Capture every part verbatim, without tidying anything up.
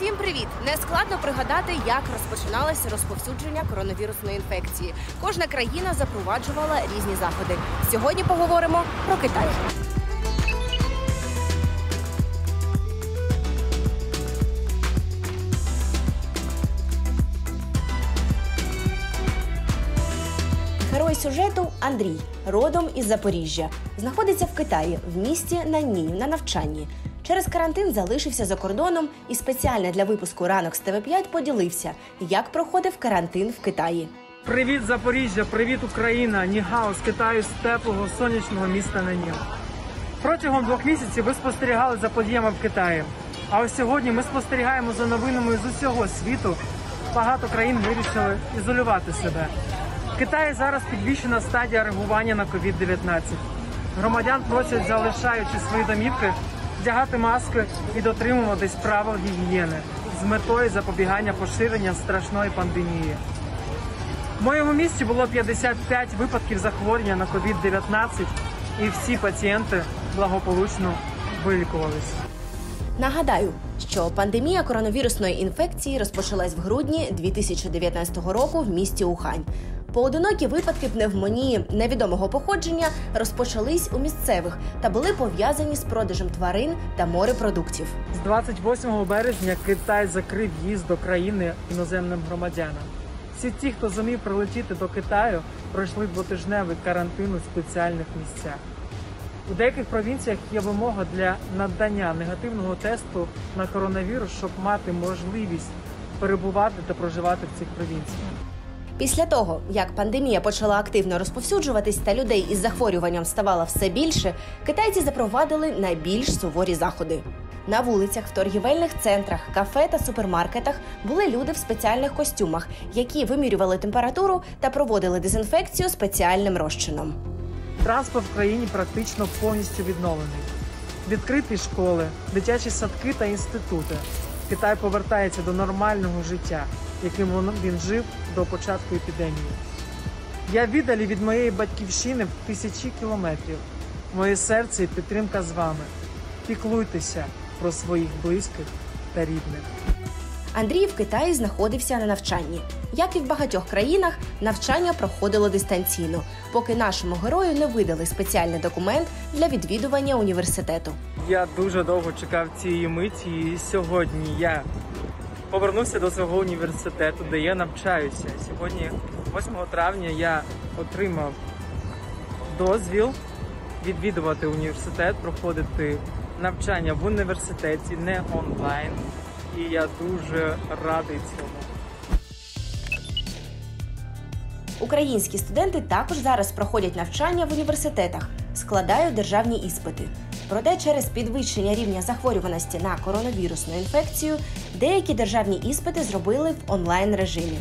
Всім привіт! Нескладно пригадати, як розпочиналося розповсюдження коронавірусної інфекції. Кожна країна запроваджувала різні заходи. Сьогодні поговоримо про Китай. Герой сюжету Андрій, родом із Запоріжжя. Знаходиться в Китаї, в місті Наньнінь, на навчанні. Через карантин залишився за кордоном і спеціально для випуску «Ранок» з Т В п'ять поділився, як проходив карантин в Китаї. Привіт, Запоріжжя! Привіт, Україна! Нігао з Китаю, з теплого, сонячного міста Наньнінь. Протягом двох місяців ви спостерігали за подіями в Китаї. А ось сьогодні ми спостерігаємо за новинами з усього світу. Багато країн вирішили ізолювати себе. В Китаї зараз підвищена стадія реагування на ковід дев'ятнадцять. Громадян просять, залишаючи свої домівки, вдягати маски і дотримуватись правил гігієни з метою запобігання поширення страшної пандемії. В моєму місті було п'ятдесят п'ять випадків захворювання на ковід дев'ятнадцять, і всі пацієнти благополучно вилікувалися. Нагадаю, що пандемія коронавірусної інфекції розпочалась в грудні дві тисячі дев'ятнадцятого року в місті Ухань. Поодинокі випадки пневмонії невідомого походження розпочались у місцевих та були пов'язані з продажем тварин та морепродуктів. З двадцять восьмого березня Китай закрив в'їзд до країни іноземним громадянам. Всі ті, хто зумів прилетіти до Китаю, пройшли двотижневий карантин у спеціальних місцях. У деяких провінціях є вимога для надання негативного тесту на коронавірус, щоб мати можливість перебувати та проживати в цих провінціях. Після того, як пандемія почала активно розповсюджуватись та людей із захворюванням ставало все більше, китайці запровадили найбільш суворі заходи. На вулицях, в торгівельних центрах, кафе та супермаркетах були люди в спеціальних костюмах, які вимірювали температуру та проводили дезінфекцію спеціальним розчином. Транспорт в країні практично повністю відновлений. Відкриті школи, дитячі садки та інститути. Китай повертається до нормального життя, яким він жив до початку епідемії. Я віддалій від моєї батьківщини в тисячі кілометрів. Моє серце і підтримка з вами. Піклуйтеся про своїх близьких та рідних. Андрій в Китаї знаходився на навчанні. Як і в багатьох країнах, навчання проходило дистанційно, поки нашому герою не видали спеціальний документ для відвідування університету. Я дуже довго чекав цієї миті, і сьогодні я повернувся до свого університету, де я навчаюся. Сьогодні, восьмого травня, я отримав дозвіл відвідувати університет, проходити навчання в університеті, не онлайн. І я дуже радий цьому. Українські студенти також зараз проходять навчання в університетах, складають державні іспити. Проте через підвищення рівня захворюваності на коронавірусну інфекцію деякі державні іспити зробили в онлайн-режимі.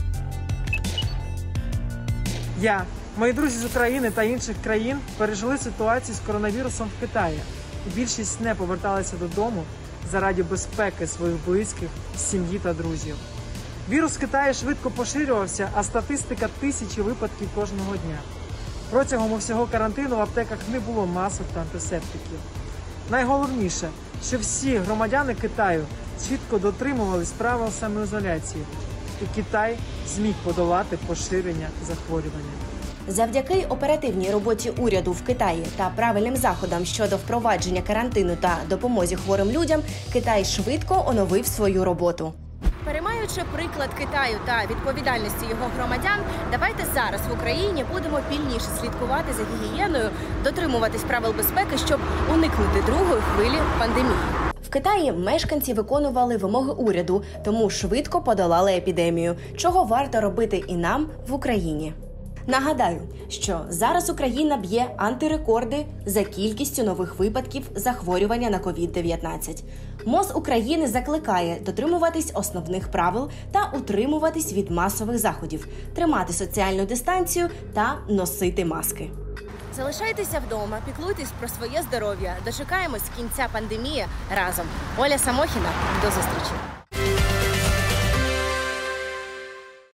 Я, мої друзі з України та інших країн пережили ситуацію з коронавірусом в Китаї. І більшість не поверталися додому заради безпеки своїх близьких, сім'ї та друзів. Вірус в Китаї швидко поширювався, а статистика – тисячі випадків кожного дня. Протягом усього карантину в аптеках не було масок та антисептиків. Найголовніше, що всі громадяни Китаю чітко дотримувались правил самоізоляції, і Китай зміг подолати поширення захворювання. Завдяки оперативній роботі уряду в Китаї та правильним заходам щодо впровадження карантину та допомозі хворим людям, Китай швидко оновив свою роботу. Переймаючи приклад Китаю та відповідальності його громадян, давайте зараз в Україні будемо пильніше слідкувати за гігієною, дотримуватись правил безпеки, щоб уникнути другої хвилі пандемії. В Китаї мешканці виконували вимоги уряду, тому швидко подолали епідемію, чого варто робити і нам в Україні. Нагадаю, що зараз Україна б'є антирекорди за кількістю нових випадків захворювання на ковід дев'ятнадцять. МОЗ України закликає дотримуватись основних правил та утримуватись від масових заходів, тримати соціальну дистанцію та носити маски. Залишайтеся вдома, піклуйтесь про своє здоров'я. Дочекаємось кінця пандемії разом. Оля Самохіна, до зустрічі!